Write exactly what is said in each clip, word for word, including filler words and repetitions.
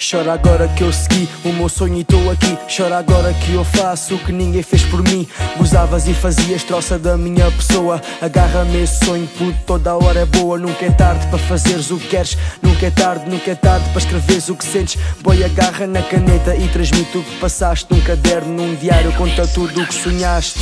Chora agora que eu segui o meu sonho e estou aqui. Chora agora que eu faço o que ninguém fez por mim. Gozavas e fazias troça da minha pessoa. Agarra-me esse sonho, puto, toda a hora é boa. Nunca é tarde para fazeres o que queres. Nunca é tarde, nunca é tarde para escreveres o que sentes. Boy, agarra na caneta e transmite o que passaste. Num caderno, num diário, conta tudo o que sonhaste.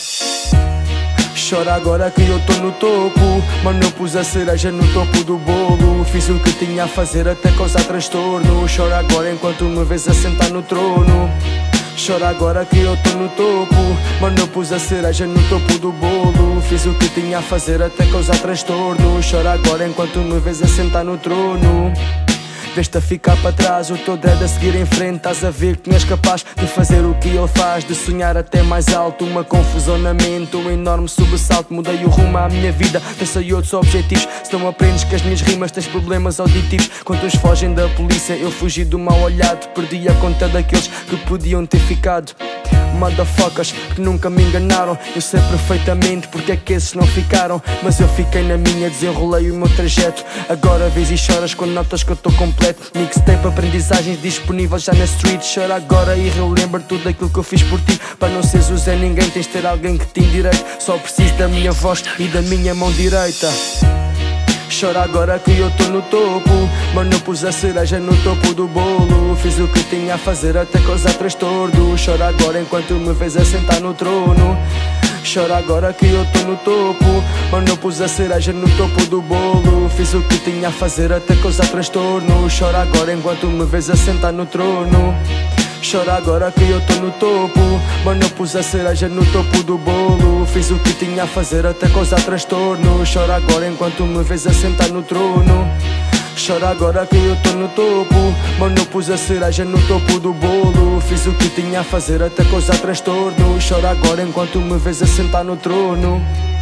Chora agora que eu tô no topo. Mano, eu pus a cereja no topo do bolo. Fiz o que tinha a fazer até causar transtorno. Chora agora enquanto me vês a sentar no trono. Chora agora que eu tô no topo. Mano, eu pus a cereja no topo do bolo. Fiz o que tinha a fazer até causar transtorno. Chora agora enquanto me vês a sentar no trono. Vês-te a ficar para trás, o teu dread a seguir em frente. Estás a ver que não és capaz de fazer o que ele faz, de sonhar até mais alto. Uma confusão na mente, um enorme sobressalto. Mudei o rumo à minha vida, pensei outros objetivos. Se não aprendes que as minhas rimas tens problemas auditivos. Quando uns fogem da polícia, eu fugi do mal olhado. Perdi a conta daqueles que podiam ter ficado. Motherfuckers que nunca me enganaram. Eu sei perfeitamente porque é que esses não ficaram. Mas eu fiquei na minha, desenrolei o meu trajeto. Agora vês e choras quando notas que eu estou completo. Mixtape, aprendizagens disponíveis já na street. Chora agora e relembra tudo aquilo que eu fiz por ti. Para não seres o Zé Ninguém, tens de ter alguém que te endireite. Só preciso da minha voz e da minha mão direita. Chora agora que eu tô no topo. Mano, eu pus a cereja no topo do bolo. Fiz o que tinha a fazer até causar transtorno. Chora agora enquanto me vês a sentar no trono. Chora agora que eu tô no topo. Mano, eu pus a cereja no topo do bolo. Fiz o que tinha a fazer até causar transtorno. Chora agora enquanto me vês a sentar no trono. Chora agora que eu tô no topo. Mano, eu pus a cereja no topo do bolo. Fiz o que tinha a fazer até causar transtorno. Chora agora enquanto me vês a sentar no trono. Chora agora que eu tô no topo. Mano, eu pus a cereja no topo do bolo. Fiz o que tinha a fazer até causar transtorno. Chora agora enquanto me vês a sentar no trono.